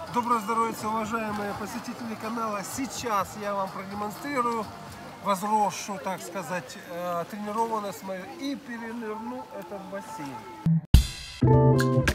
Доброе здоровье, уважаемые посетители канала. Сейчас я вам продемонстрирую возросшую, так сказать, тренированность мою и перенырну этот бассейн.